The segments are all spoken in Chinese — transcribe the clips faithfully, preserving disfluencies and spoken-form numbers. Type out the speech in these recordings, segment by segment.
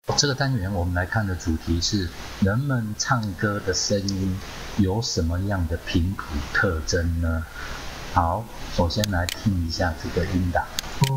这个单元我们来看的主题是人们唱歌的声音有什么样的频谱特征呢？好，首先来听一下这个音档。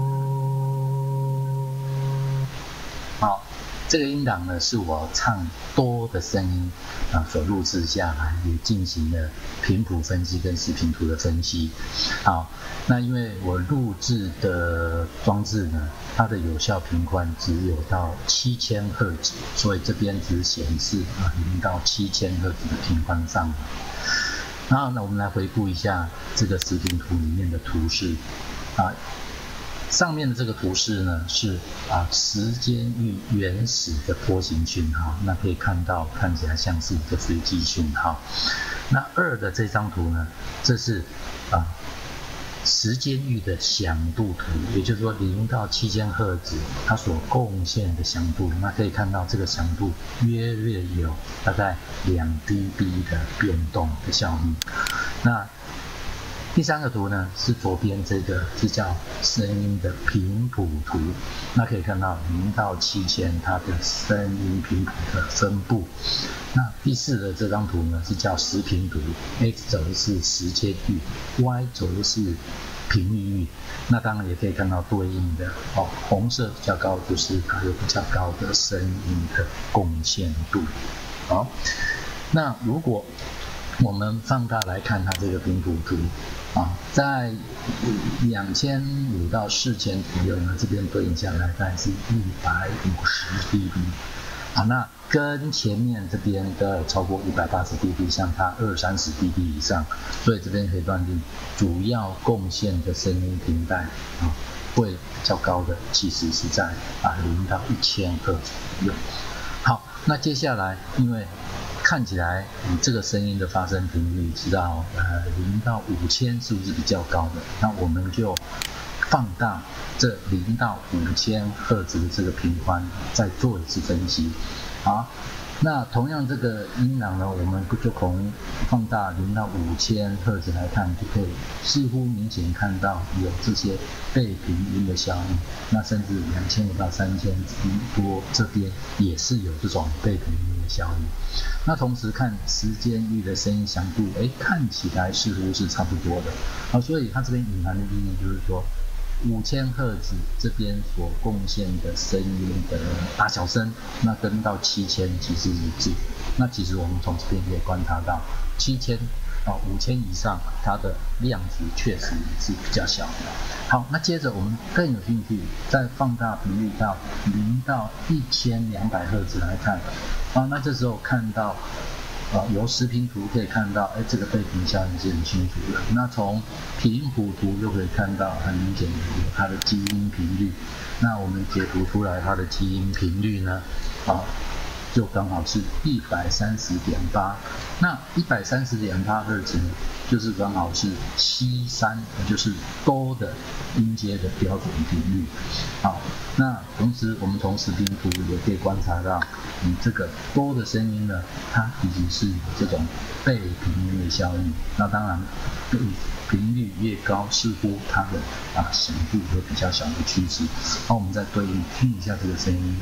好，这个音档呢是我唱哆的声音啊所录制下来，也进行了频谱分析跟视频图的分析。好，那因为我录制的装置呢，它的有效频宽只有到七千赫兹，所以这边只显示啊零到七千赫兹的频宽范围。然后呢，我们来回顾一下这个视频图里面的图示啊。上面的这个图示呢是啊时间域原始的波形讯号，那可以看到看起来像是一个飞机讯号。那二的这张图呢，这是啊时间域的响度图，也就是说零到七千赫兹它所贡献的响度，那可以看到这个响度约略有大概两 dB 的变动的效应。那第三个图呢是左边这个是叫声音的频谱图，那可以看到零到七千它的声音频谱的分布。那第四的这张图呢是叫时频图 ，X 轴是时间域 ，Y 轴是频率域。那当然也可以看到对应的哦，红色比较高就是它有比较高的声音的贡献度。好，那如果我们放大来看它这个频谱图啊，在两千五到四千左右呢，这边对应下来大概是一百五十 dB 啊，那跟前面这边都有超过一百八十 dB， 像它二三十 dB 以上，所以这边可以断定主要贡献的声音频带啊，会比较高的其实是在啊零到一千赫兹左右。好，那接下来因为看起来你这个声音的发生频率知道呃零到五千是不是比较高的？那我们就放大这零到五千赫兹的这个频宽，再做一次分析。好，那同样这个音档呢，我们就从放大零到五千赫兹来看，就可以似乎明显看到有这些倍频音的效应。那甚至两千五到三千多这边也是有这种倍频音的效应。那同时看时间域的声音响度，哎，看起来似乎是差不多的。好，所以它这边隐含的意义就是说，五千赫兹这边所贡献的声音的大小声，那跟到七千其实一致。那其实我们从这边可以观察到，七千啊五千以上，它的量值确实是比较小的。好，那接着我们更有兴趣，再放大频率到零到一千两百赫兹来看。啊，那这时候看到，呃，由时频图可以看到，哎，这个倍频效应是很清楚的。那从频谱图就可以看到，很明显的有它的基因频率。那我们解读出来它的基因频率呢，啊，就刚好是一百三十点八。那一百三十点八赫兹呢，就是刚好是七三，也就是哆的音阶的标准频率。好，那同时我们从时频图也可以观察到，你这个哆的声音呢，它其实是有这种倍频音的效应。那当然，频率越高，似乎它的啊响度有比较小的趋势。那我们再对应听一下这个声音。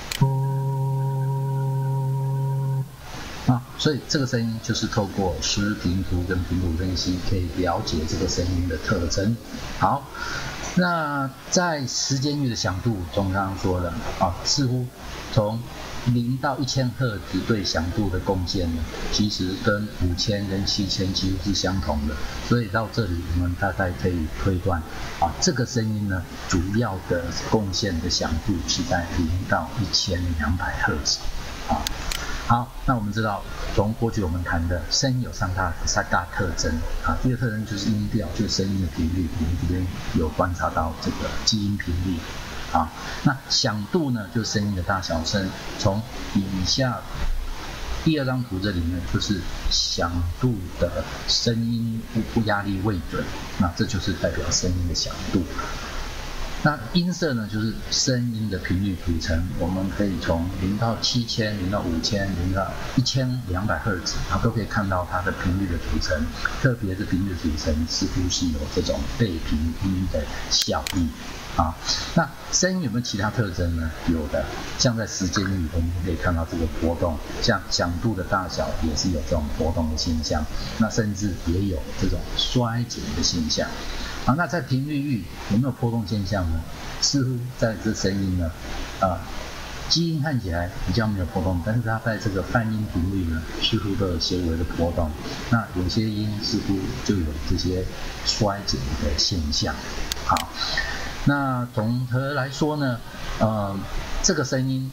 啊，所以这个声音就是透过时频图跟频谱分析，可以了解这个声音的特征。好，那在时间域的响度中，刚刚说了啊，似乎从零到一千赫兹对响度的贡献呢，其实跟五千跟七千几乎是相同的。所以到这里，我们大概可以推断啊，这个声音呢，主要的贡献的响度是在零到一千两百赫兹啊。好，那我们知道，从过去我们谈的声音有三大三大特征啊，第一个特征就是音调，就是声音的频率，我们这边有观察到这个基因频率啊。那响度呢，就是声音的大小声，从以下第二张图这里呢，就是响度的声音压力位准，那这就是代表声音的响度。 那音色呢，就是声音的频率组成，我们可以从零到七千、零到五千、零到一千两百赫兹，它都可以看到它的频率的组成。特别是频率组成似乎是有这种倍频音的效益啊。那声音有没有其他特征呢？有的，像在时间域，我们可以看到这个波动，像响度的大小也是有这种波动的现象，那甚至也有这种衰减的现象。好，那在频率域有没有波动现象呢？似乎在这声音呢，啊、呃，基因看起来比较没有波动，但是它在这个泛音频率呢，似乎都有些微的波动。那有些音似乎就有这些衰减的现象。好，那总和来说呢，呃，这个声音。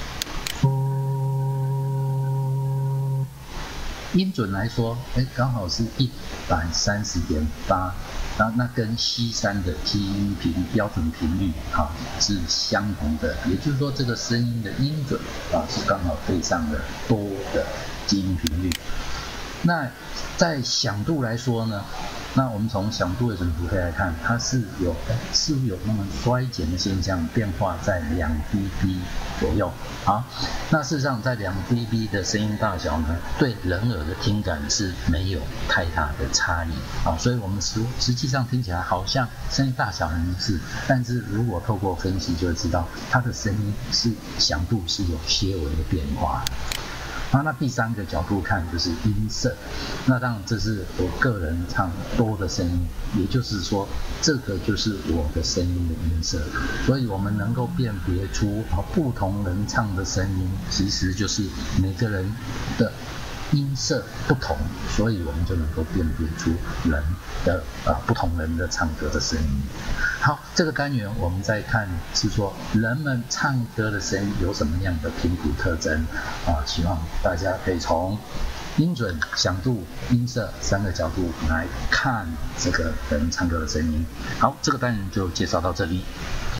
音准来说，哎，刚好是一百三十点八，那那跟 C 三的基因频标准频率啊是相同的，也就是说这个声音的音准啊是刚好对上了多的基因频率。那在响度来说呢，那我们从响度的准图可以来看，它是有似乎有那么衰减的现象，变化在两 dB 左右。好，那事实上在两 dB 的声音大小呢，对人耳的听感是没有太大的差异啊，所以我们实实际上听起来好像声音大小很一致，但是如果透过分析就会知道，它的声音是响度是有些微的变化。啊，那第三个角度看就是音色，那当然这是我个人唱多的声音，也就是说这个就是我的声音的音色，所以我们能够辨别出不同人唱的声音，其实就是每个人的音色不同，所以我们就能够辨别出人的呃不同人的唱歌的声音。好，这个单元我们再看是说人们唱歌的声音有什么样的频谱特征啊？希望大家可以从音准、响度、音色三个角度来看这个人唱歌的声音。好，这个单元就介绍到这里。